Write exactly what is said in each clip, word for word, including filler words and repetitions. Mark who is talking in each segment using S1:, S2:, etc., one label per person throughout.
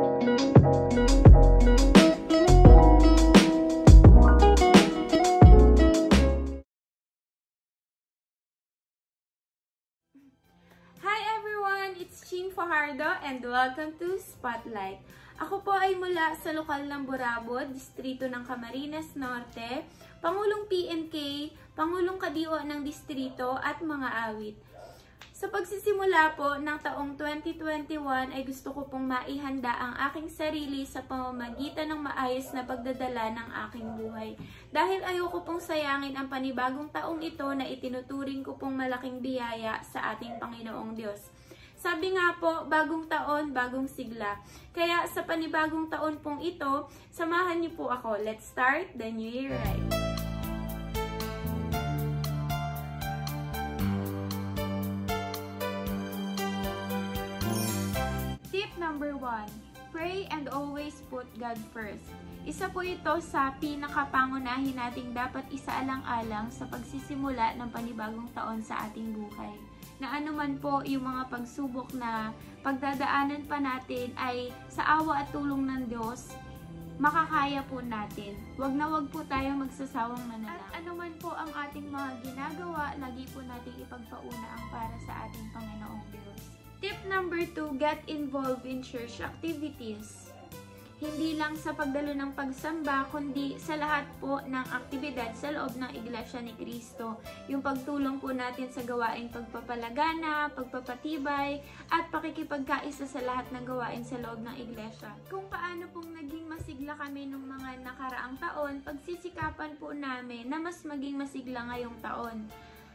S1: Hi everyone! It's Chin Fajardo and welcome to Spotlight. Ako po ay mula sa lokal ng Burabod, distrito ng Camarines Norte, Pangulong P N K, Pangulong Kadiwa ng distrito at mga awit. Sa pagsisimula po ng taong twenty twenty-one ay gusto ko pong maihanda ang aking sarili sa pamamagitan ng maayos na pagdadala ng aking buhay. Dahil ayoko pong sayangin ang panibagong taong ito na itinuturing ko pong malaking biyaya sa ating Panginoong Diyos. Sabi nga po, bagong taon, bagong sigla. Kaya sa panibagong taon pong ito, samahan niyo po ako. Let's start the new year right. Tip number one, pray and always put God first. Isa po ito sa pinakapangunahin nating dapat isaalang-alang sa pagsisimula ng panibagong taon sa ating buhay. Na anuman po yung mga pagsubok na pagdadaanan pa natin ay sa awa at tulong ng Diyos, makakaya po natin. Wag na wag po tayong magsasawang manalangin. At anuman po ang ating mga ginagawa, lagi po nating ipagpauna ang para sa ating Panginoong Diyos. Tip number two, get involved in church activities. Hindi lang sa pagdalo ng pagsamba, kundi sa lahat po ng aktibidad sa loob ng Iglesia ni Cristo. Yung pagtulong po natin sa gawaing pagpapalagana, pagpapatibay, at pakikipagkaisa sa lahat ng gawain sa loob ng Iglesia. Kung paano pong naging masigla kami nung mga nakaraang taon, pagsisikapan po namin na mas maging masigla ngayong taon.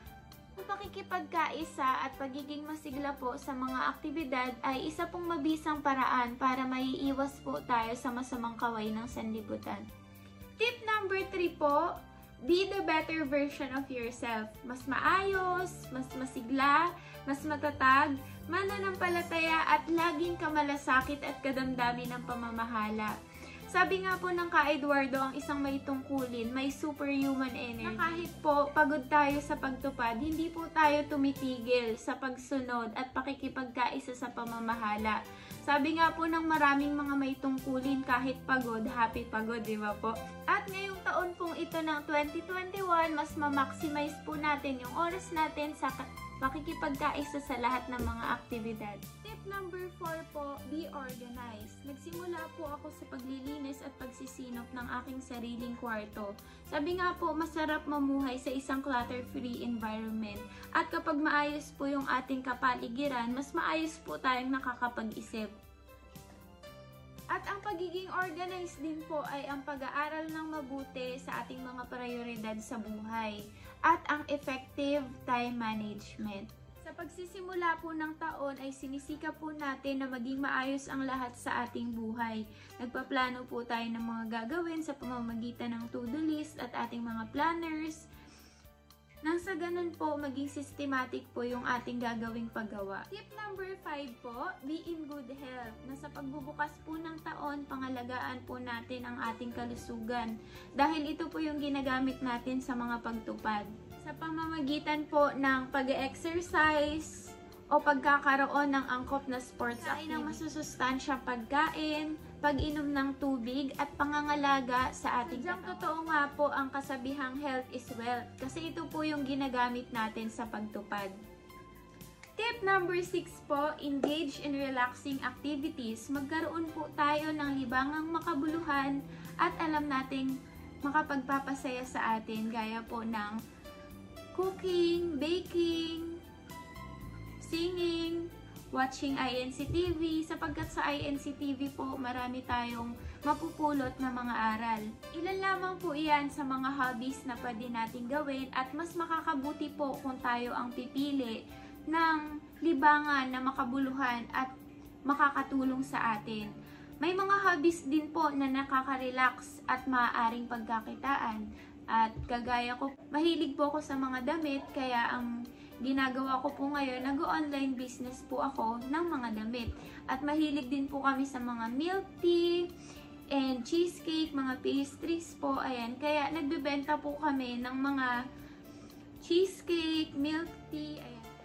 S1: Ang pakikipagkaisa at pagiging masigla po sa mga aktibidad ay isa pong mabisang paraan para maiiwas po tayo sa masamang kaway ng sanlibutan. Tip number three po, be the better version of yourself. Mas maayos, mas masigla, mas matatag, mananampalataya at laging kamalasakit at kadamdamin ng pamamahala. Sabi nga po ng ka-Eduardo, ang isang may tungkulin, may superhuman energy. Na kahit po pagod tayo sa pagtupad, hindi po tayo tumitigil sa pagsunod at pakikipagkaisa sa pamamahala. Sabi nga po ng maraming mga may tungkulin, kahit pagod, happy pagod, di ba po? At ngayong taon pong ito ng twenty twenty-one, mas ma-maximize po natin yung oras natin sa pakikipagkaisa sa lahat ng mga aktibidad. Tip number four po, be organized. Nagsimula po ako sa paglilinis at pagsisinop ng aking sariling kwarto. Sabi nga po, masarap mamuhay sa isang clutter-free environment. At kapag maayos po yung ating kapaligiran, mas maayos po tayong nakakapag-isip. At ang pagiging organized din po ay ang pag-aaral ng mabuti sa ating mga prioridad sa buhay at ang effective time management. Sa pagsisimula po ng taon ay sinisikap po natin na maging maayos ang lahat sa ating buhay. Nagpaplano po tayo ng mga gagawin sa pamamagitan ng to-do list at ating mga planners. Nang sa ganun po, maging systematic po yung ating gagawing paggawa. Tip number five po, be in good health. Na sa pagbubukas po ng taon, pangalagaan po natin ang ating kalusugan. Dahil ito po yung ginagamit natin sa mga pagtupad. Sa pamamagitan po ng pag-exercise o pagkakaroon ng angkop na sports activity, ng masusustansyang pagkain, pag-inom ng tubig at pangangalaga sa ating katawan. Totoo nga po ang kasabihang health is wealth kasi ito po yung ginagamit natin sa pagtupad. Tip number six po, engage in relaxing activities. Magkaroon po tayo ng libangang makabuluhan at alam nating makapagpapasaya sa atin gaya po ng cooking, baking, singing, watching I N C T V, sapagkat sa I N C T V po marami tayong mapupulot na mga aral. Ilan lamang po iyan sa mga hobbies na pwede nating gawin at mas makakabuti po kung tayo ang pipili ng libangan na makabuluhan at makakatulong sa atin. May mga hobbies din po na nakaka-relax at maaaring pagkakitaan. At kagaya ko, mahilig po ako sa mga damit, kaya ang ginagawa ko po ngayon, nag-online business po ako ng mga damit. At mahilig din po kami sa mga milk tea and cheesecake, mga pastries po, ayan. Kaya nagbebenta po kami ng mga cheesecake, milk tea, ayan.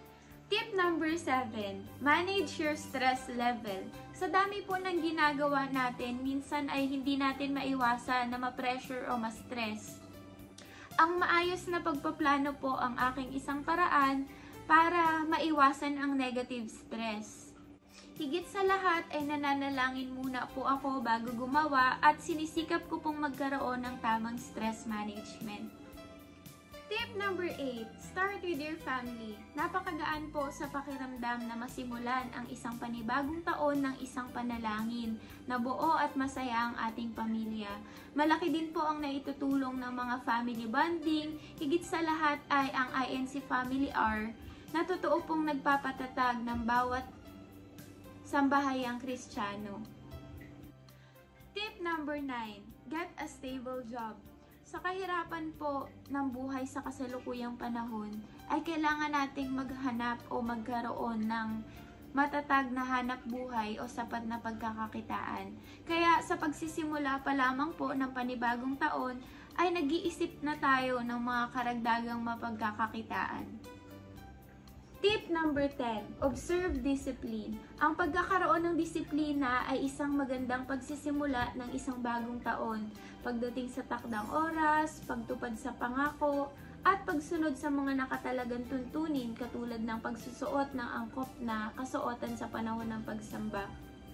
S1: Tip number seven, manage your stress level. Sa dami po ng ginagawa natin, minsan ay hindi natin maiwasan na ma-pressure o ma-stress. Ang maayos na pagpaplano po ang aking isang paraan para maiwasan ang negative stress. Higit sa lahat ay nananalangin muna po ako bago gumawa at sinisikap ko pong magkaroon ng tamang stress management. Tip number eight, start with your family. Napakagaan po sa pakiramdam na masimulan ang isang panibagong taon ng isang panalangin na buo at masaya ang ating pamilya. Malaki din po ang naitutulong ng mga family bonding, higit sa lahat ay ang I N C Family Hour na totoo pong nagpapatatag ng bawat sambahayang Kristiyano. Tip number nine, get a stable job. Sa kahirapan po ng buhay sa kasalukuyang panahon, ay kailangan nating maghanap o magkaroon ng matatag na hanap buhay o sapat na pagkakakitaan. Kaya sa pagsisimula pa lamang po ng panibagong taon, ay nag-iisip na tayo ng mga karagdagang mapagkakakitaan. Tip number ten, observe discipline. Ang pagkakaroon ng disiplina ay isang magandang pagsisimula ng isang bagong taon. Pagdating sa takdang oras, pagtupad sa pangako, at pagsunod sa mga nakatalagang tuntunin katulad ng pagsusuot ng angkop na kasuotan sa panahon ng pagsamba.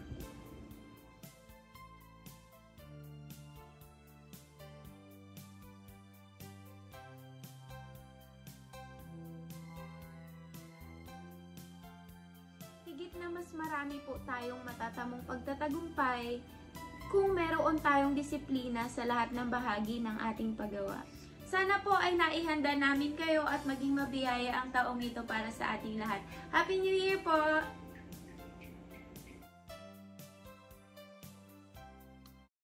S1: Higit na mas marami po tayong matatamong pagtatagumpay kung meron tayong disiplina sa lahat ng bahagi ng ating paggawa. Sana po ay naihanda namin kayo at maging mabiyaya ang taong ito para sa ating lahat. Happy New Year po!